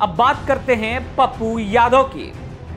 अब बात करते हैं पप्पू यादव की।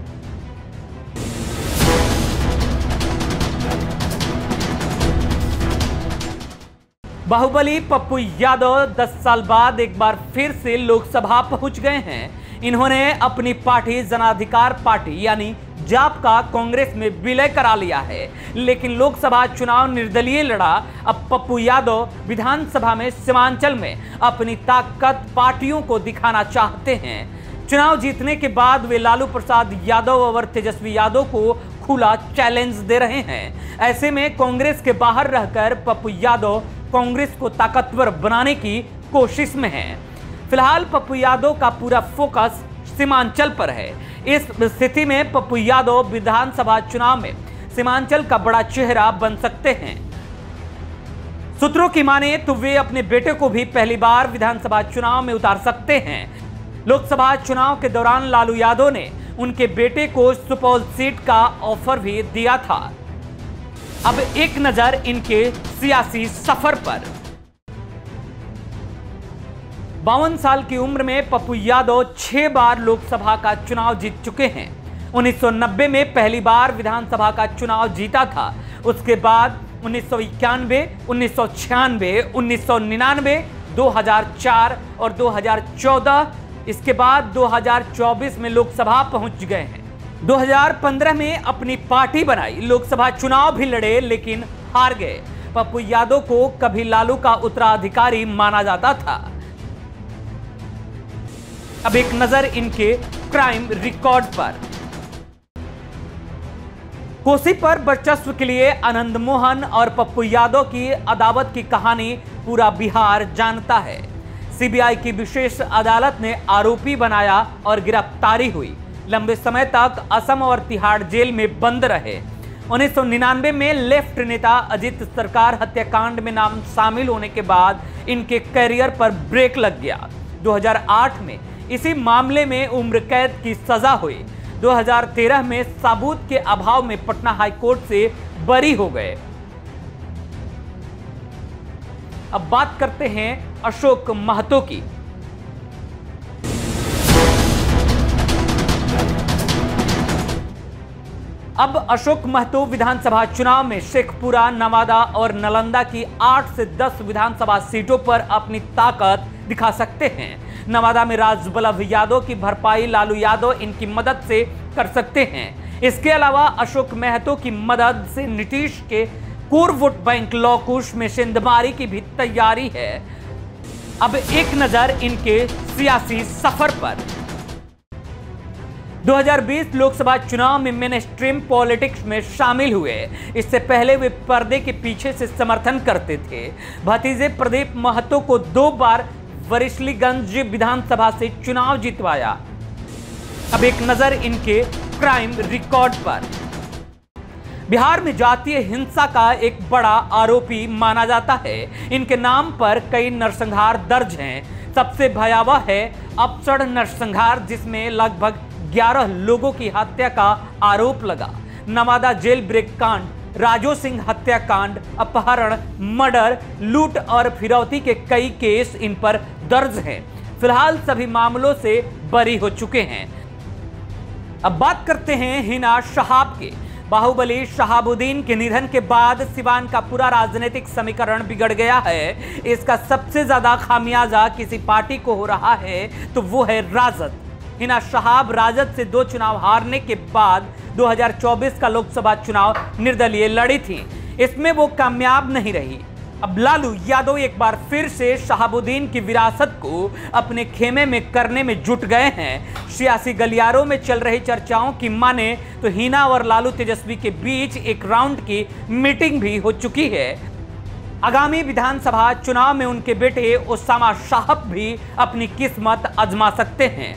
बाहुबली पप्पू यादव 10 साल बाद एक बार फिर से लोकसभा पहुंच गए हैं। इन्होंने अपनी पार्टी जनाधिकार पार्टी यानी जाप का कांग्रेस में विलय करा लिया है, लेकिन लोकसभा चुनाव निर्दलीय लड़ा। अब पप्पू यादव विधानसभा में सीमांचल में अपनी ताकत पार्टियों को दिखाना चाहते हैं। चुनाव जीतने के बाद वे लालू प्रसाद यादव और तेजस्वी यादव को खुला चैलेंज दे रहे हैं। ऐसे में कांग्रेस के बाहर रहकर पप्पू यादव कांग्रेस को ताकतवर बनाने की कोशिश में है। फिलहाल पप्पू यादव का पूरा फोकस सीमांचल पर है। इस स्थिति में पप्पू यादव विधानसभा चुनाव में सीमांचल का बड़ा चेहरा बन सकते हैं। सूत्रों की माने तो वे अपने बेटे को भी पहली बार विधानसभा चुनाव में उतार सकते हैं। लोकसभा चुनाव के दौरान लालू यादव ने उनके बेटे को सुपौल सीट का ऑफर भी दिया था। अब एक नजर इनके सियासी सफर पर। 52 साल की उम्र में पप्पू यादव 6 बार लोकसभा का चुनाव जीत चुके हैं। 1990 में पहली बार विधानसभा का चुनाव जीता था। उसके बाद 1991, 1996, 1999, 2004 और 2014, इसके बाद 2024 में लोकसभा पहुंच गए हैं। 2015 में अपनी पार्टी बनाई, लोकसभा चुनाव भी लड़े लेकिन हार गए। पप्पू यादव को कभी लालू का उत्तराधिकारी माना जाता था। अब एक नजर इनके क्राइम रिकॉर्ड पर। कोसी पर वर्चस्व के लिए आनंद मोहन और पप्पू यादव की अदावत की कहानी पूरा बिहार जानता है। सीबीआई की विशेष अदालत ने आरोपी बनाया और गिरफ्तारी हुई। लंबे समय तक असम और तिहाड़ जेल में बंद रहे। 1999 में लेफ्ट नेता अजित सरकार हत्याकांड में नाम शामिल होने के बाद इनके करियर पर ब्रेक लग गया। 2008 में इसी मामले में उम्र कैद की सजा हुई। 2013 में सबूत के अभाव में पटना हाईकोर्ट से बरी हो गए। अब बात करते हैं अशोक महतो की। अब अशोक महतो विधानसभा चुनाव में शेखपुरा, नवादा और नालंदा की 8 से 10 विधानसभा सीटों पर अपनी ताकत दिखा सकते हैं। नवादा में राजबल्लभ यादव की भरपाई लालू यादव इनकी मदद से कर सकते हैं। इसके अलावा अशोक महतो की मदद से नीतीश के कोर वोट बैंक लौकुश में सेंधमारी की भी तैयारी है। अब एक नजर इनके सियासी सफर पर। 2020 लोकसभा चुनाव में मेन स्ट्रीम पॉलिटिक्स में शामिल हुए। इससे पहले वे पर्दे के पीछे से समर्थन करते थे। भतीजे प्रदीप महतो को 2 बार वरिष्ठलीगंज विधानसभा से चुनाव जितवाया। अब एक नजर इनके क्राइम रिकॉर्ड पर। बिहार में जातीय हिंसा का एक बड़ा आरोपी माना जाता है। इनके नाम पर कई नरसंहार दर्ज हैं। सबसे भयावह है अपसड़ नरसंहार, जिसमें लगभग 11 लोगों की हत्या का आरोप लगा। नवादा जेल ब्रेक कांड, राजो सिंह हत्याकांड, अपहरण, मर्डर, लूट और फिरौती के कई केस इन पर दर्ज हैं। फिलहाल सभी मामलों से बरी हो चुके हैं। अब बात करते हैं हिना शहाब के। बाहुबली शहाबुद्दीन के निधन के बाद सिवान का पूरा राजनीतिक समीकरण बिगड़ गया है। इसका सबसे ज्यादा खामियाजा किसी पार्टी को हो रहा है तो वो है राजद। हिना शहाब राजद से 2 चुनाव हारने के बाद 2024 का लोकसभा चुनाव निर्दलीय लड़ी थी। इसमें वो कामयाब नहीं रही। अब लालू यादव एक बार फिर से शहाबुद्दीन की विरासत को अपने खेमे में करने में जुट गए हैं। सियासी गलियारों में चल रही चर्चाओं की माने तो हिना और लालू तेजस्वी के बीच एक राउंड की मीटिंग भी हो चुकी है। आगामी विधानसभा चुनाव में उनके बेटे ओसामा साहब भी अपनी किस्मत आजमा सकते हैं।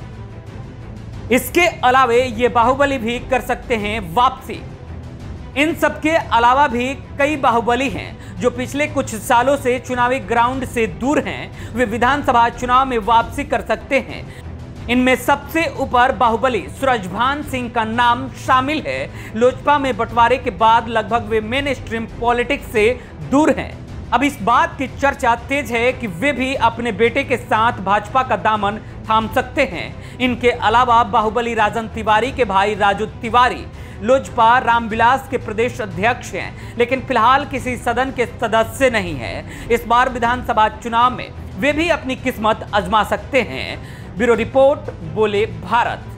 इसके अलावे ये बाहुबली भी कर सकते हैं वापसी। इन सबके अलावा भी कई बाहुबली हैं जो पिछले कुछ सालों से चुनावी ग्राउंड से दूर हैं। वे विधानसभा चुनाव में वापसी कर सकते हैं। इनमें सबसे ऊपर बाहुबली सूरजभान सिंह का नाम शामिल है। लोजपा में बंटवारे के बाद लगभग वे मेन स्ट्रीम पॉलिटिक्स से दूर हैं। अब इस बात की चर्चा तेज है कि वे भी अपने बेटे के साथ भाजपा का दामन थाम सकते हैं। इनके अलावा बाहुबली राजन तिवारी के भाई राजू तिवारी लोजपा रामविलास के प्रदेश अध्यक्ष हैं, लेकिन फिलहाल किसी सदन के सदस्य नहीं है। इस बार विधानसभा चुनाव में वे भी अपनी किस्मत आजमा सकते हैं। ब्यूरो रिपोर्ट, बोले भारत।